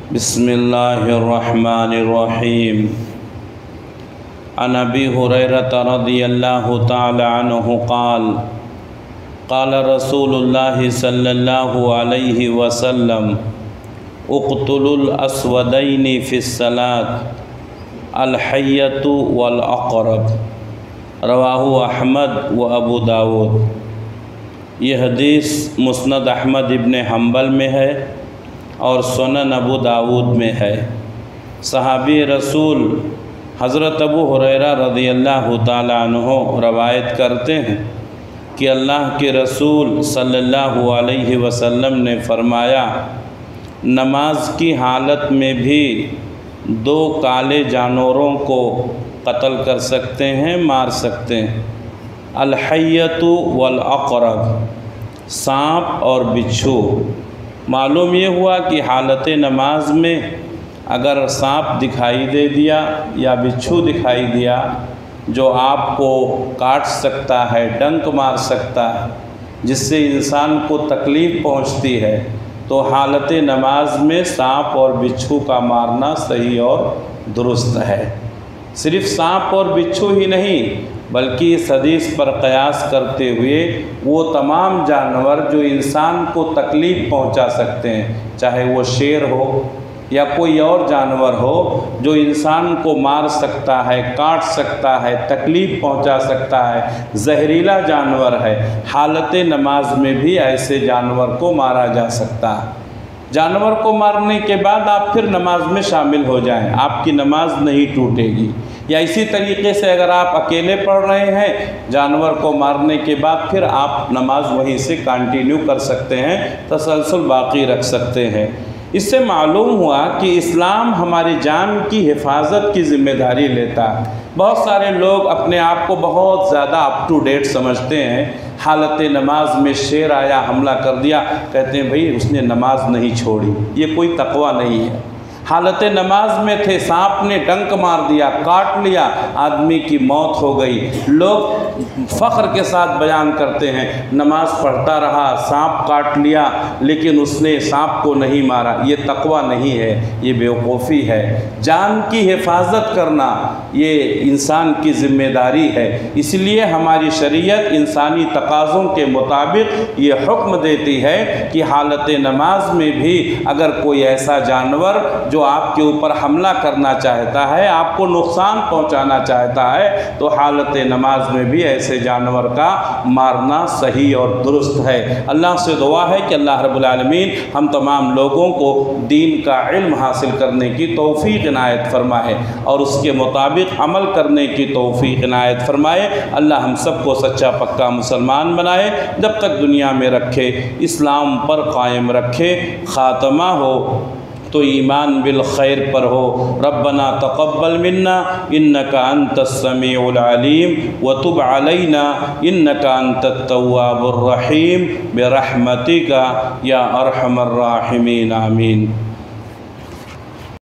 बिस्मिल्लाहिर्रहमानिर्रहीम। अन अबी हुरैरता रज़ियल्लाहु तआला अन्हु क़ाल क़ाल रसूलुल्लाहि सल्लल्लाहु अलैहि वसल्लम उक़्तुलुल अस्वदैनि फ़िस्सलात अल हय्यतु वल अक़रब। रवाहु अहमद व अबू दाऊद। यह हदीस मुस्नद अहमद इब्न हम्बल में है और सुनन अबू दाऊद में है। सहाबी रसूल हज़रत अबू हुरैरा रज़ियल्लाहु ताला अन्हु रवायत करते हैं कि अल्लाह के रसूल सल्लल्लाहु अलैहि वसल्लम ने फरमाया, नमाज की हालत में भी दो काले जानवरों को कत्ल कर सकते हैं, मार सकते हैं। अल हय्यतु वल अक़रब, सांप और बिच्छू। मालूम ये हुआ कि हालत नमाज में अगर सांप दिखाई दे दिया या बिच्छू दिखाई दिया जो आपको काट सकता है, डंक मार सकता है, जिससे इंसान को तकलीफ़ पहुंचती है, तो हालत नमाज में सांप और बिच्छू का मारना सही और दुरुस्त है। सिर्फ़ सांप और बिच्छू ही नहीं बल्कि इस हदीस पर क़यास करते हुए वो तमाम जानवर जो इंसान को तकलीफ़ पहुंचा सकते हैं, चाहे वो शेर हो या कोई और जानवर हो जो इंसान को मार सकता है, काट सकता है, तकलीफ़ पहुंचा सकता है, जहरीला जानवर है, हालत नमाज में भी ऐसे जानवर को मारा जा सकता है। जानवर को मारने के बाद आप फिर नमाज में शामिल हो जाएं, आपकी नमाज नहीं टूटेगी। या इसी तरीके से अगर आप अकेले पढ़ रहे हैं, जानवर को मारने के बाद फिर आप नमाज वहीं से कंटिन्यू कर सकते हैं, तसलसल बाकी रख सकते हैं। इससे मालूम हुआ कि इस्लाम हमारी जान की हिफाजत की ज़िम्मेदारी लेता है। बहुत सारे लोग अपने आप को बहुत ज़्यादा अप टू डेट समझते हैं। हालत नमाज में शेर आया, हमला कर दिया, कहते हैं भाई उसने नमाज नहीं छोड़ी। ये कोई तकवा नहीं है। हालत नमाज में थे, सांप ने डंक मार दिया, काट लिया, आदमी की मौत हो गई। लोग फ़ख्र के साथ बयान करते हैं, नमाज पढ़ता रहा, सांप काट लिया लेकिन उसने सांप को नहीं मारा। ये तकवा नहीं है, ये बेवकूफ़ी है। जान की हिफाजत करना ये इंसान की ज़िम्मेदारी है। इसलिए हमारी शरीयत इंसानी तकाज़ों के मुताबिक ये हुक्म देती है कि हालत नमाज में भी अगर कोई ऐसा जानवर जो आपके ऊपर हमला करना चाहता है, आपको नुकसान पहुंचाना चाहता है, तो हालत नमाज में भी ऐसे जानवर का मारना सही और दुरुस्त है। अल्लाह से दुआ है कि अल्लाह रब्बुल आलमीन हम तमाम लोगों को दीन का इल्म हासिल करने की तौफ़ीक़ इनायत फरमाए और उसके मुताबिक अमल करने की तौफ़ीक़ इनायत फरमाए। अल्लाह हम सबको सच्चा पक्का मुसलमान बनाए, जब तक दुनिया में रखे, इस्लाम पर कायम रखे, ख़ात्मा हो तो ईमान बिल खैर पर हो। रब्बना तक़ब्बल मिन्ना इन्नका अंतस समीउल अलीम व तुब अलैना इन्नका अंतत तव्वाबुर रहीम बिरहमतिका या अरहमर राहिमीन। आमीन।